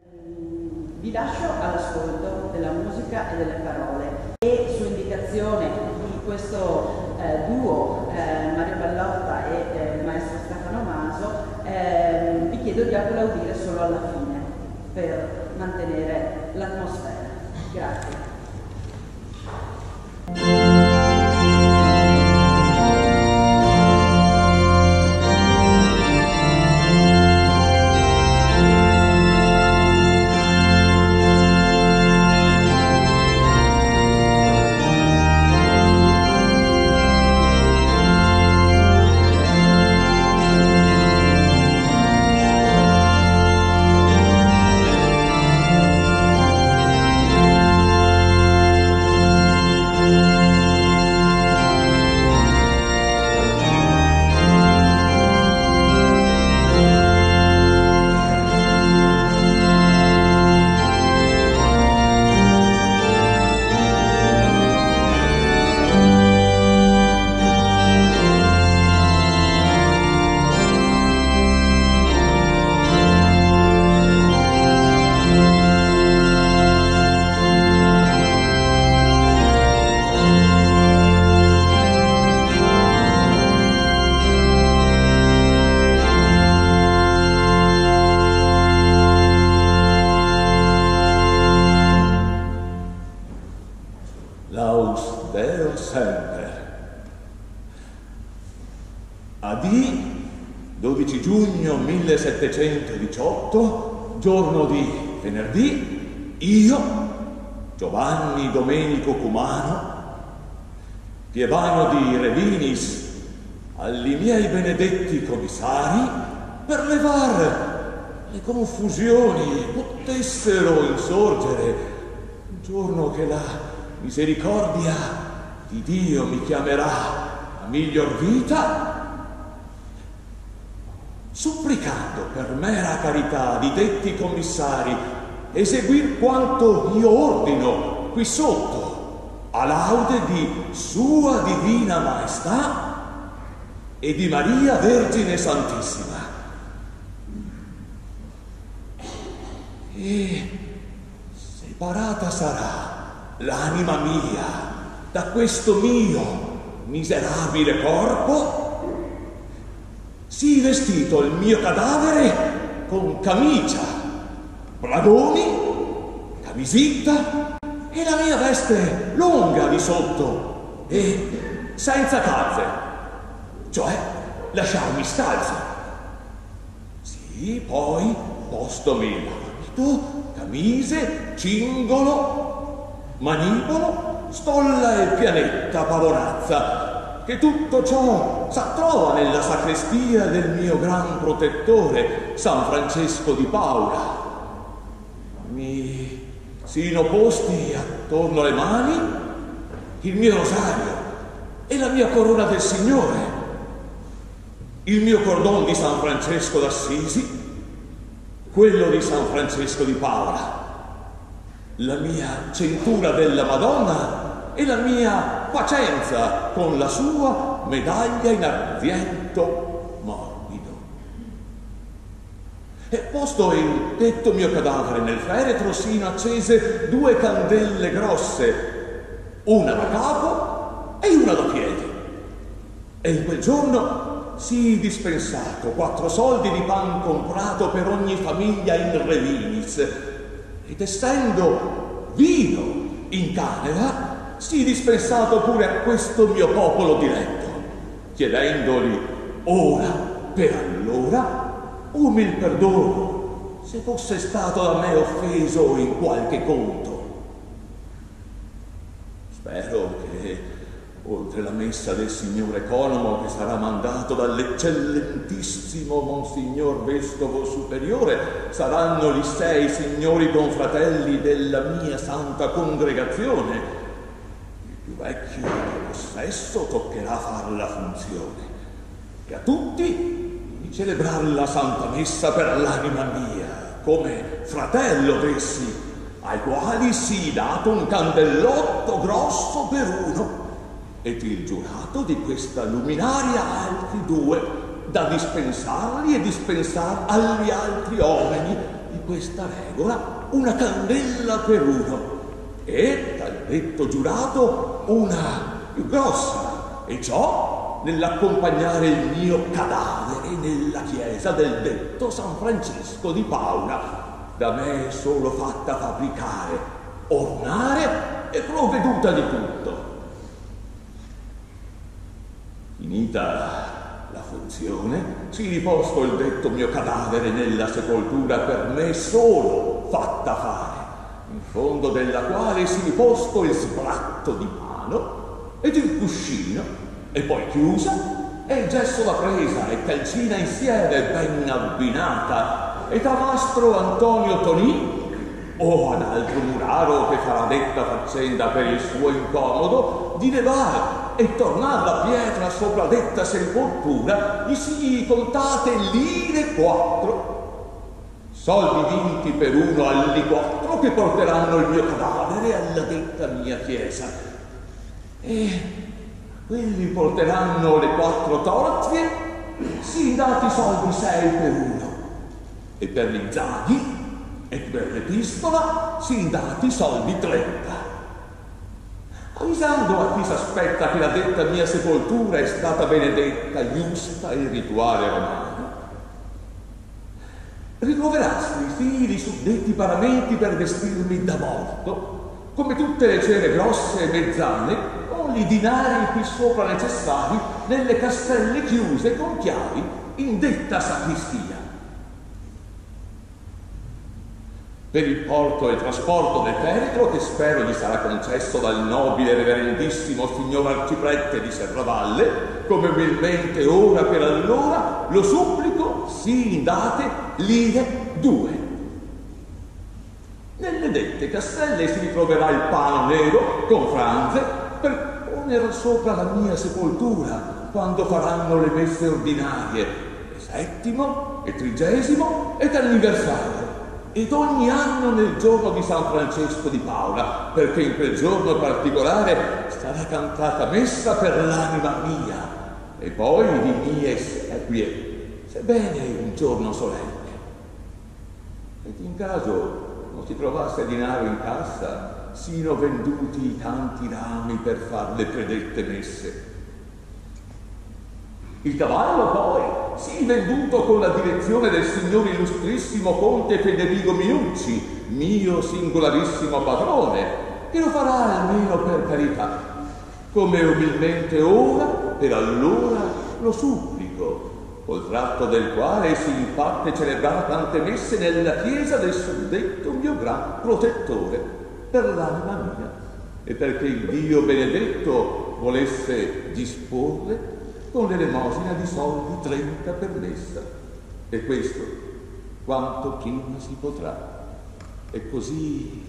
Vi lascio all'ascolto della musica e delle parole e su indicazione di questo duo Mario Bellotta e il maestro Stefano Maso vi chiedo di applaudire solo alla fine per mantenere l'atmosfera. Grazie. Adì 12 giugno 1718, giorno di venerdì, io, Giovanni Domenico Cumano, pievano di Revinis, agli miei benedetti commissari, per levar le confusioni potessero insorgere, un giorno che la misericordia di Dio mi chiamerà a miglior vita, supplicando per mera carità di detti commissari eseguir quanto io ordino qui sotto, a laude di Sua Divina Maestà e di Maria Vergine Santissima. E separata sarà l'anima mia da questo mio miserabile corpo, sì vestito il mio cadavere con camicia, bradoni, camisita e la mia veste lunga di sotto e senza calze, cioè lasciarmi scalzo. Sì, poi postomi l'abito, camise, cingolo, manipolo, stolla e pianetta pavonazza, che tutto ciò s'attrova nella sacrestia del mio gran protettore, San Francesco di Paola. Mi sino posti attorno alle mani il mio rosario e la mia corona del Signore, il mio cordon di San Francesco d'Assisi, quello di San Francesco di Paola, la mia cintura della Madonna e la mia facenza con la sua medaglia in argento morbido. E posto il detto mio cadavere nel feretro, sino accese 2 candelle grosse, una da capo e una da piedi. E in quel giorno si dispensato 4 soldi di pan comprato per ogni famiglia in Revinis, ed essendo vino in caneva, si dispensato pure a questo mio popolo diletto, chiedendoli ora per allora umil perdono, se fosse stato da me offeso in qualche conto. Spero che, oltre la messa del signor economo che sarà mandato dall'eccellentissimo Monsignor Vescovo Superiore, saranno gli 6 signori confratelli della mia santa congregazione. Il più vecchio di possesso toccherà far la funzione e a tutti di celebrar la santa messa per l'anima mia, come fratello d'essi, ai quali si dato un candellotto grosso per uno, ed il giurato di questa luminaria altri 2, da dispensarli e dispensar agli altri uomini di questa regola una candela per uno e, dal detto giurato, una più grossa, e ciò nell'accompagnare il mio cadavere nella chiesa del detto San Francesco di Paola, da me solo fatta fabbricare, ornare e provveduta di tutto. Finita la funzione, si riposto il detto mio cadavere nella sepoltura per me solo fatta fare, in fondo della quale si riposto il sbratto di mano ed il cuscino, e poi chiusa, e il gesso la presa e calcina insieme ben abbinata, ed a mastro Antonio Tonì o ad altro muraro che farà detta faccenda per il suo incomodo, di levar e tornar la pietra sopra detta sepoltura gli si contate lire 4, soldi vinti per uno alli 4 che porteranno il mio cadavere alla detta mia chiesa, e quelli porteranno le 4 torzie, si dati soldi 6 per uno, e per gli zaghi e per l'epistola si dati soldi 30. Avvisando a chi s'aspetta che la detta mia sepoltura è stata benedetta, giusta e rituale romano, ritroverasti i fili suddetti paramenti per vestirmi da morto, come tutte le cere grosse e mezzane, con i dinari qui sopra necessari, nelle castelle chiuse con chiavi in detta sacristia. Per il porto e trasporto del feretro, che spero gli sarà concesso dal nobile reverendissimo signor arciprete di Serravalle, come umilmente ora per allora, lo supplico si date lire 2. Nelle dette castelle si ritroverà il pano nero con franze per ponere sopra la mia sepoltura quando faranno le messe ordinarie, il 7° e 30° ed anniversario, ed ogni anno nel giorno di San Francesco di Paola, perché in quel giorno particolare sarà cantata messa per l'anima mia e poi di mie sequie, sebbene un giorno solenne. Ed in caso non si trovasse denaro in cassa, sino venduti i tanti rami per far le predette messe. Il cavallo poi si venduto con la direzione del signor illustrissimo conte Federigo Minucci, mio singolarissimo padrone, che lo farà almeno per carità, come umilmente ora per allora lo supplico, col tratto del quale si infatti celebrare tante messe nella chiesa del suddetto mio gran protettore per l'anima mia, e perché il Dio benedetto volesse disporre con l'elemosina di soldi 30 per messa, e questo quanto prima si potrà. E così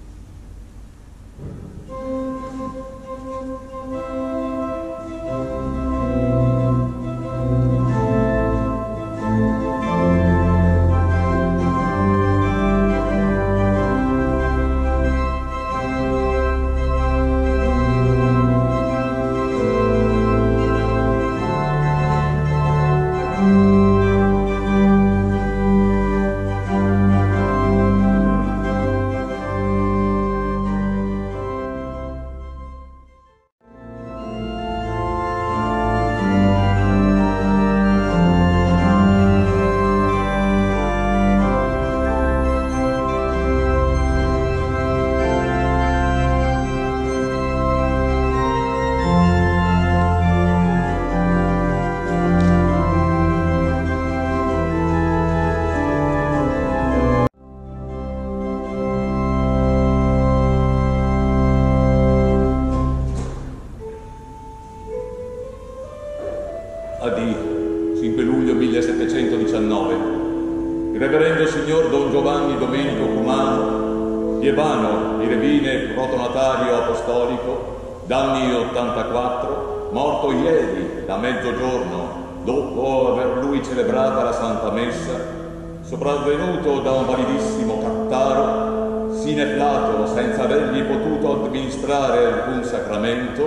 addio, 5 luglio 1719. Il reverendo signor Don Giovanni Domenico Cumano, Pievano di Revine, protonatario apostolico, d'anni 84, morto ieri da mezzogiorno, dopo aver lui celebrata la Santa Messa, sopravvenuto da un validissimo cattaro, sineflato senza avergli potuto amministrare alcun sacramento,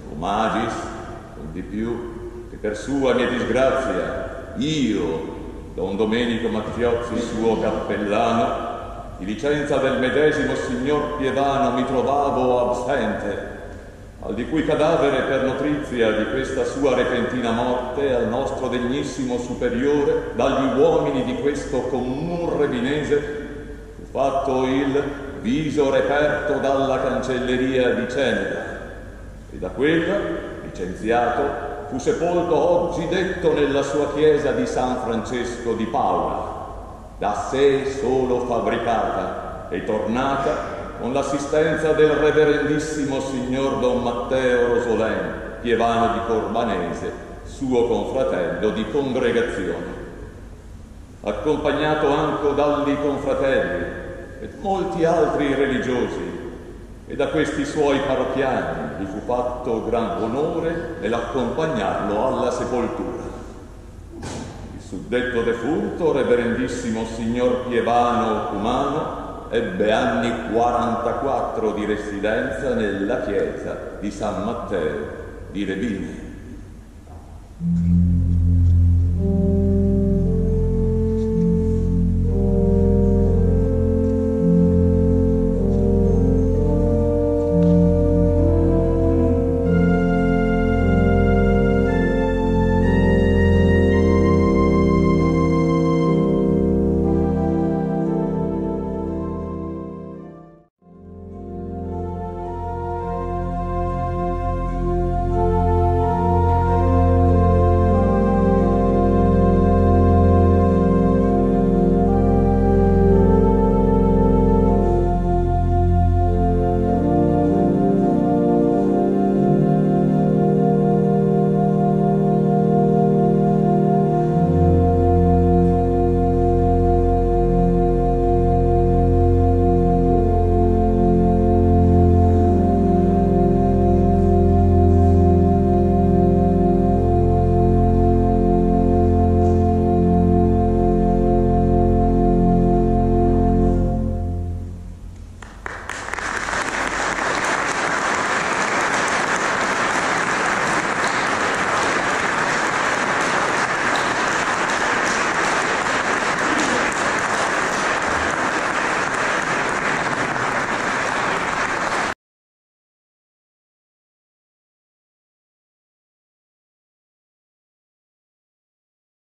magis, con di più, che per sua mia disgrazia io, Don Domenico Mattiozzi, suo cappellano, di licenza del medesimo signor Pievano mi trovavo absente, al di cui cadavere per notizia di questa sua repentina morte al nostro degnissimo superiore dagli uomini di questo commun revinese fu fatto il viso reperto dalla cancelleria di Ceneda, e da quella, licenziato, fu sepolto oggi detto nella sua chiesa di San Francesco di Paola, da sé solo fabbricata e tornata con l'assistenza del reverendissimo signor Don Matteo Rosolén, pievano di Corbanese, suo confratello di congregazione, accompagnato anche dagli confratelli e molti altri religiosi, e da questi suoi parrocchiani gli fu fatto gran onore nell'accompagnarlo alla sepoltura. Il suddetto defunto, reverendissimo signor Pievano Cumano, ebbe anni 44 di residenza nella chiesa di San Matteo di Rebine.